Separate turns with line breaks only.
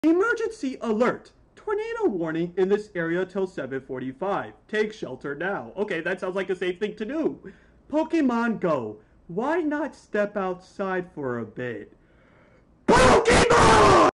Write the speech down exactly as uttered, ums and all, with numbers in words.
Emergency alert! Tornado warning in this area till seven forty-five. Take shelter now. Okay, that sounds like a safe thing to do. Pokemon Go. Why not step outside for a bit? Pokemon!